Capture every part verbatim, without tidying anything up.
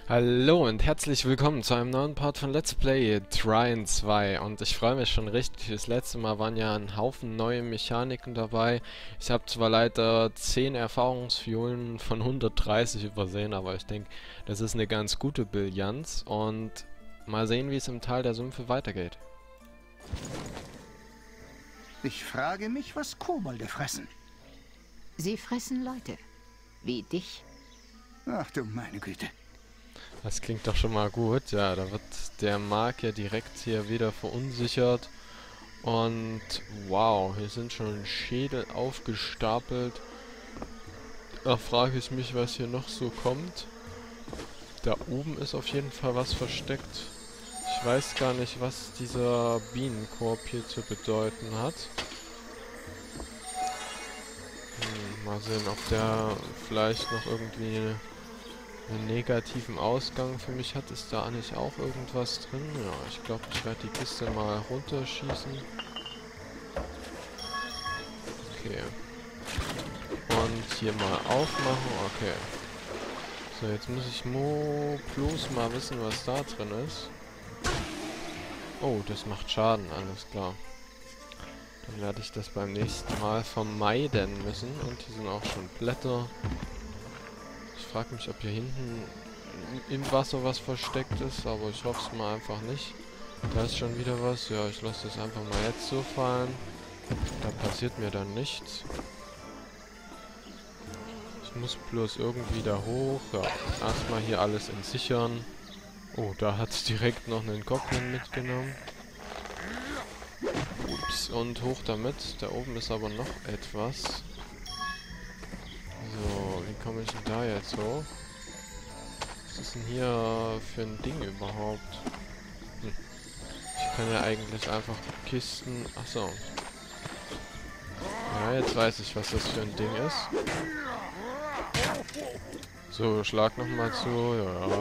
Hallo und herzlich willkommen zu einem neuen Part von Let's Play Trine zwei und ich freue mich schon richtig. Das letzte Mal waren ja ein Haufen neue Mechaniken dabei. Ich habe zwar leider zehn Erfahrungsfiolen von hundertdreißig übersehen, aber ich denke, das ist eine ganz gute Bilanz und mal sehen, wie es im Tal der Sümpfe weitergeht. Ich frage mich, was Kobolde fressen. Sie fressen Leute. Wie dich. Ach du meine Güte. Das klingt doch schon mal gut. Ja, da wird der Magier direkt hier wieder verunsichert. Und wow, hier sind schon Schädel aufgestapelt. Da frage ich mich, was hier noch so kommt. Da oben ist auf jeden Fall was versteckt. Ich weiß gar nicht, was dieser Bienenkorb hier zu bedeuten hat. Hm, mal sehen, ob der vielleicht noch irgendwie einen negativen Ausgang für mich hat. Ist da nicht auch irgendwas drin? Ja, ich glaube, ich werde die Kiste mal runterschießen. Okay. Und hier mal aufmachen. Okay. So, jetzt muss ich mo bloß mal wissen, was da drin ist. Oh, das macht Schaden, alles klar. Dann werde ich das beim nächsten Mal vermeiden müssen. Und hier sind auch schon Blätter. Ich frage mich, ob hier hinten im Wasser was versteckt ist, aber ich hoffe es mal einfach nicht. Da ist schon wieder was. Ja, ich lasse das einfach mal jetzt so fallen. Da passiert mir dann nichts. Ich muss bloß irgendwie da hoch. Ja, erstmal hier alles entsichern. Oh, da hat es direkt noch einen Goblin mitgenommen. Ups, und hoch damit. Da oben ist aber noch etwas. So, wie komme ich denn da jetzt hoch? Was ist denn hier für ein Ding überhaupt? Hm. Ich kann ja eigentlich einfach Kisten... Achso. Ja, jetzt weiß ich, was das für ein Ding ist. So, schlag nochmal zu. Ja.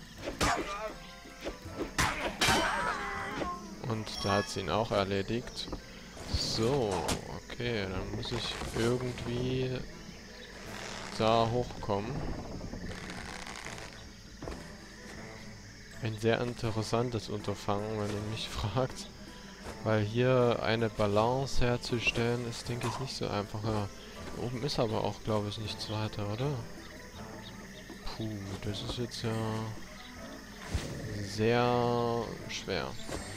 Und da hat sie ihn auch erledigt. So, okay, dann muss ich irgendwie da hochkommen. Ein sehr interessantes Unterfangen, wenn ihr mich fragt. Weil hier eine Balance herzustellen, ist, denke ich, nicht so einfach. Ja, oben ist aber auch, glaube ich, nichts weiter, oder? Puh, das ist jetzt ja sehr schwer.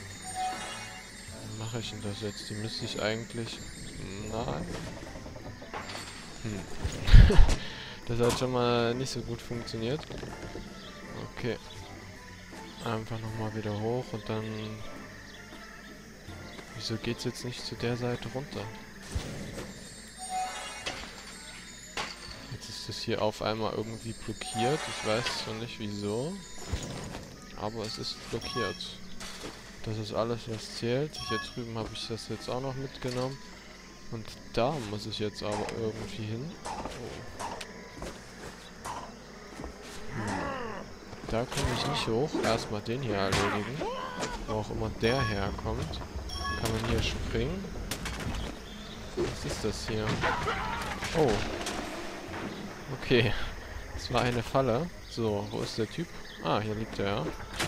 Wie mache ich denn das jetzt? Die müsste ich eigentlich... Nein. Hm. Das hat schon mal nicht so gut funktioniert. Okay. Einfach nochmal wieder hoch und dann... Wieso geht's jetzt nicht zu der Seite runter? Jetzt ist es hier auf einmal irgendwie blockiert. Ich weiß zwar nicht wieso. Aber es ist blockiert. Das ist alles, was zählt. Hier drüben habe ich das jetzt auch noch mitgenommen. Und da muss ich jetzt aber irgendwie hin. Oh. Hm. Da komme ich nicht hoch. Erstmal den hier erledigen. Wo auch immer der herkommt. Kann man hier springen? Was ist das hier? Oh. Okay. Das war eine Falle. So, wo ist der Typ? Ah, hier liegt er, ja.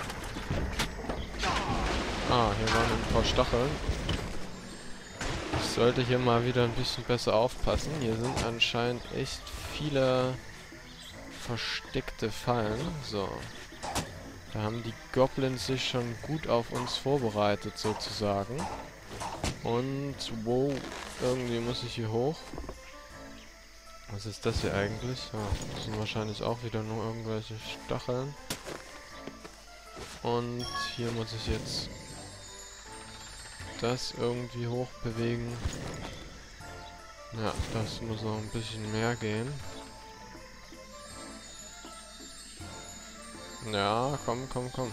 Ah, hier waren ein paar Stacheln. Ich sollte hier mal wieder ein bisschen besser aufpassen. Hier sind anscheinend echt viele versteckte Fallen. So. Da haben die Goblins sich schon gut auf uns vorbereitet, sozusagen. Und, wow, irgendwie muss ich hier hoch. Was ist das hier eigentlich? Ja, das sind wahrscheinlich auch wieder nur irgendwelche Stacheln. Und hier muss ich jetzt das irgendwie hochbewegen. Ja, das muss noch ein bisschen mehr gehen. Ja, komm, komm, komm.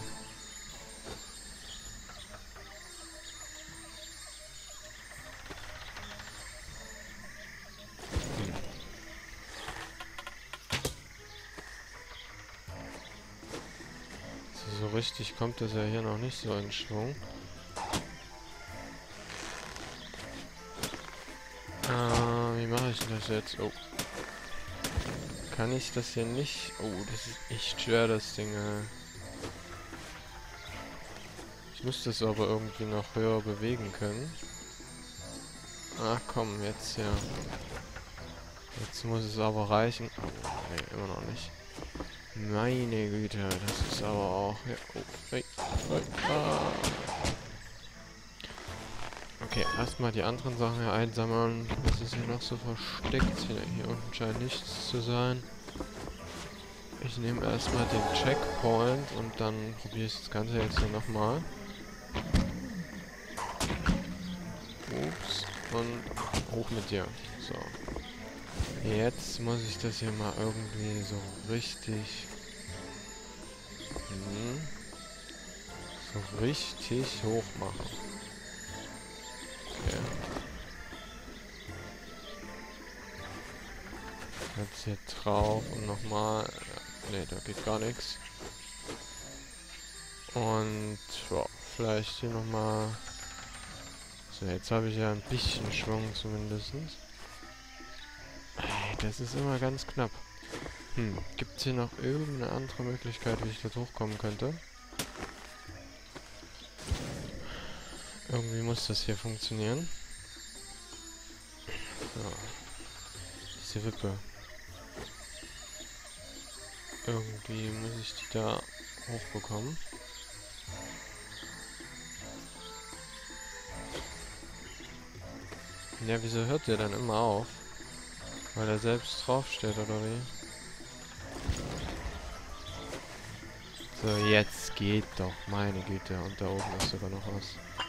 Hm. So, so richtig kommt das ja hier noch nicht so in Schwung. Äh, wie mache ich das jetzt? Oh. Kann ich das hier nicht... Oh, das ist echt schwer, das Ding, ey. Ich müsste es aber irgendwie noch höher bewegen können. Ach komm, jetzt hier. Jetzt muss es aber reichen. Oh, nee, immer noch nicht. Meine Güte, das ist aber auch... Ja, oh, hey, hey, ah. Okay, erstmal die anderen Sachen hier einsammeln. Was ist hier noch so versteckt? Hier, hier unten scheint nichts zu sein. Ich nehme erstmal den Checkpoint und dann probiere ich das Ganze jetzt hier nochmal. Ups. Und hoch mit dir. So. Jetzt muss ich das hier mal irgendwie so richtig... Hm, so richtig hoch machen. Okay. Jetzt hier drauf und nochmal... Ne, da geht gar nichts. Und ja, vielleicht hier nochmal... So, jetzt habe ich ja ein bisschen Schwung zumindest. Das ist immer ganz knapp. Hm, gibt es hier noch irgendeine andere Möglichkeit, wie ich da hochkommen könnte? Irgendwie muss das hier funktionieren. So. Diese Wippe. Irgendwie muss ich die da hochbekommen. Ja, wieso hört der dann immer auf? Weil er selbst draufsteht, oder wie? So, jetzt geht doch, meine Güte. Und da oben ist sogar noch was.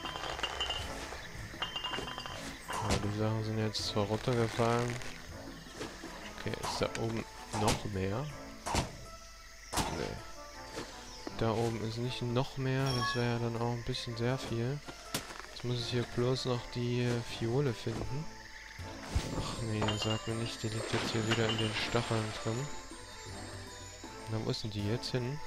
Ja, die Sachen sind jetzt zwar runtergefallen. Okay, ist da oben noch mehr? Nee. Da oben ist nicht noch mehr, das wäre ja dann auch ein bisschen sehr viel. Jetzt muss ich hier bloß noch die äh, Fiole finden. Ach nee, sag mir nicht, die liegt jetzt hier wieder in den Stacheln drin. Na, wo ist denn die jetzt hin?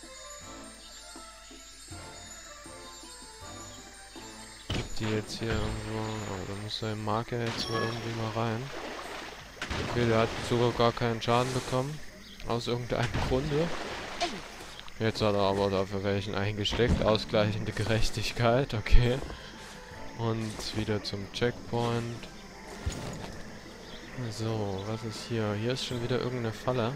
Liegt die jetzt hier irgendwo? Oh, da muss sein Marker jetzt mal irgendwie mal rein. Okay, der hat sogar gar keinen Schaden bekommen. Aus irgendeinem Grunde. Jetzt hat er aber dafür welchen eingesteckt. Ausgleichende Gerechtigkeit, okay. Und wieder zum Checkpoint. So, was ist hier? Hier ist schon wieder irgendeine Falle.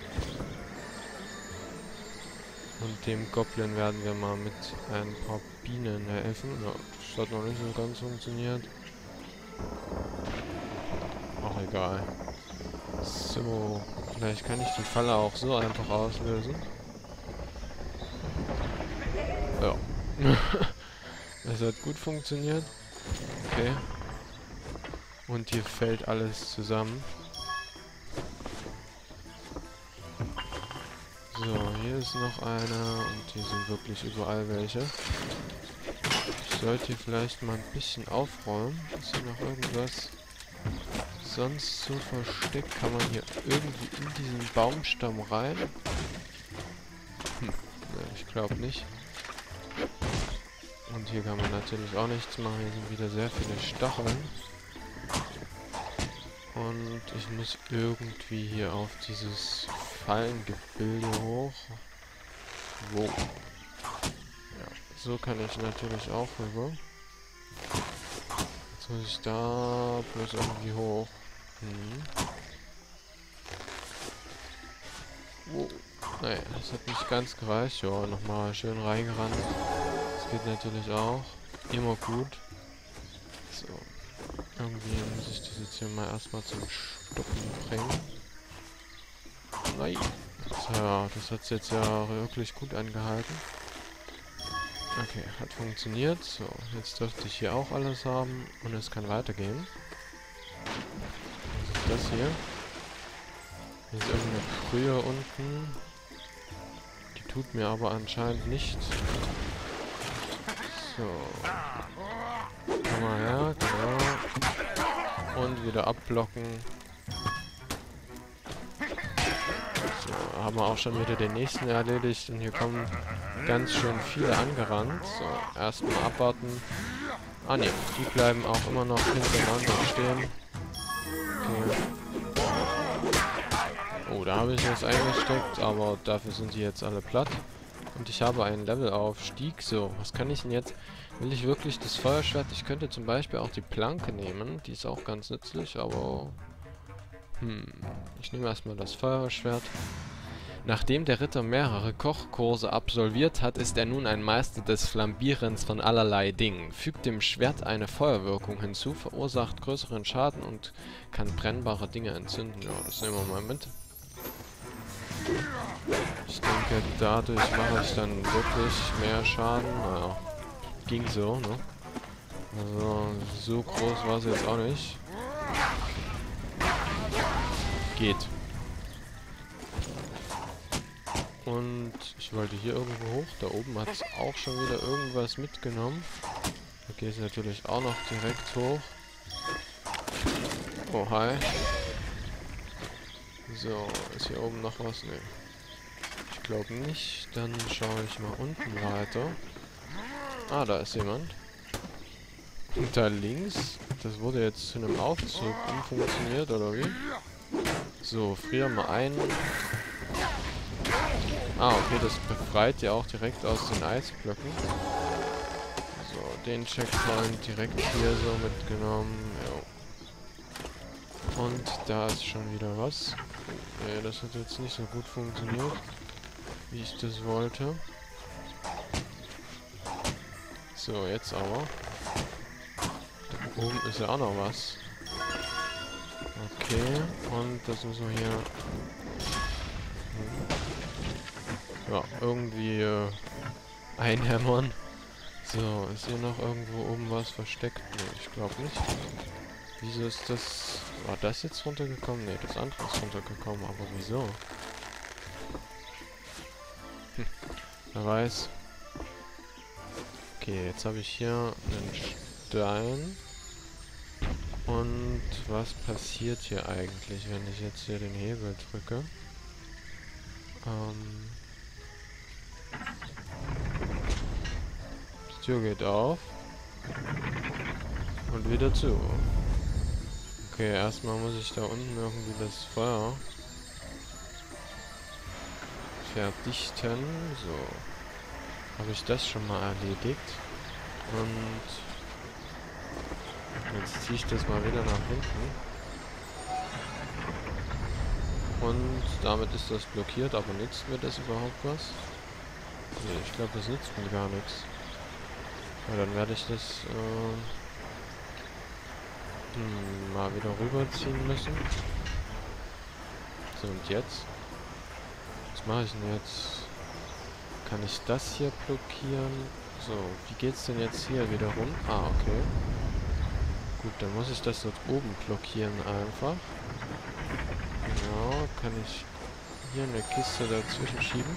Und dem Goblin werden wir mal mit ein paar Bienen helfen. Ja, das hat noch nicht so ganz funktioniert. Auch egal. So, vielleicht kann ich die Falle auch so einfach auslösen. Ja. Das hat gut funktioniert. Okay. Und hier fällt alles zusammen. So, hier ist noch einer und hier sind wirklich überall welche. Ich sollte hier vielleicht mal ein bisschen aufräumen. Ist hier noch irgendwas sonst so versteckt? Kann man hier irgendwie in diesen Baumstamm rein? Hm, ne, ich glaube nicht. Und hier kann man natürlich auch nichts machen. Hier sind wieder sehr viele Stacheln. Und ich muss irgendwie hier auf dieses Fallengebilde hoch. Wo? Ja, so kann ich natürlich auch rüber. Jetzt muss ich da bloß irgendwie hoch. Hm. Wo? Naja, das hat nicht ganz gereicht. Ja, nochmal schön reingerannt. Das geht natürlich auch. Immer gut. So. Irgendwie muss ich das jetzt hier mal erstmal zum Stoppen bringen. Nein. So, das hat jetzt ja wirklich gut angehalten. Okay, hat funktioniert. So, jetzt dürfte ich hier auch alles haben und es kann weitergehen. Was ist das hier? Hier ist irgendeine Brühe unten. Die tut mir aber anscheinend nichts. So. Komm mal her, genau. Und wieder abblocken. So, haben wir auch schon wieder den nächsten erledigt. Und hier kommen ganz schön viele angerannt. So, erstmal abwarten. Ah ne, die bleiben auch immer noch hintereinander stehen. Okay. Oh, da habe ich was eingesteckt, aber dafür sind die jetzt alle platt. Und ich habe einen Levelaufstieg. So, was kann ich denn jetzt? Will ich wirklich das Feuerschwert? Ich könnte zum Beispiel auch die Planke nehmen. Die ist auch ganz nützlich, aber... Hm, ich nehme erstmal das Feuerschwert. Nachdem der Ritter mehrere Kochkurse absolviert hat, ist er nun ein Meister des Flambierens von allerlei Dingen. Fügt dem Schwert eine Feuerwirkung hinzu, verursacht größeren Schaden und kann brennbare Dinge entzünden. Ja, das nehmen wir mal mit. Ich denke, dadurch mache ich dann wirklich mehr Schaden. Naja, ging so, ne? Also, so groß war es jetzt auch nicht. Geht. Und ich wollte hier irgendwo hoch. Da oben hat es auch schon wieder irgendwas mitgenommen. Da geht es natürlich auch noch direkt hoch. Oh, hi. So, ist hier oben noch was? Ne. Ich glaube nicht. Dann schaue ich mal unten weiter. Ah, da ist jemand. Und da links. Das wurde jetzt zu einem Aufzug umfunktioniert, oder wie? So, frieren wir ein. Ah, okay, das befreit ja auch direkt aus den Eisblöcken. So, den Checkpoint direkt hier so mitgenommen. Jo. Und da ist schon wieder was. Nee, das hat jetzt nicht so gut funktioniert, wie ich das wollte. So, jetzt aber. Da oben ist ja auch noch was. Okay, und das müssen wir hier... Ja, irgendwie äh, einhämmern. So, ist hier noch irgendwo oben was versteckt? Ne, ich glaube nicht. Wieso ist das... War das jetzt runtergekommen? Ne, das andere ist runtergekommen, aber wieso? Hm, wer weiß. Okay, jetzt habe ich hier einen Stein. Und was passiert hier eigentlich, wenn ich jetzt hier den Hebel drücke? Ähm... Die Tür geht auf. Und wieder zu. Okay, erstmal muss ich da unten irgendwie das Feuer verdichten. So. Habe ich das schon mal erledigt. Und jetzt ziehe ich das mal wieder nach hinten. Und damit ist das blockiert, aber nützt mir das überhaupt was? Nee, ich glaube, das nützt mir gar nichts. Ja, dann werde ich das äh, hm, mal wieder rüberziehen müssen. So, und jetzt? Was mache ich denn jetzt? Kann ich das hier blockieren? So, wie geht's denn jetzt hier wieder rum? Ah, okay. Gut, dann muss ich das dort oben blockieren einfach. Genau, kann ich hier eine Kiste dazwischen schieben.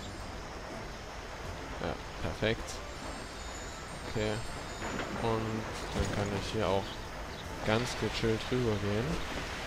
Ja, perfekt. Okay. Und dann kann ich hier auch ganz gechillt rüber gehen.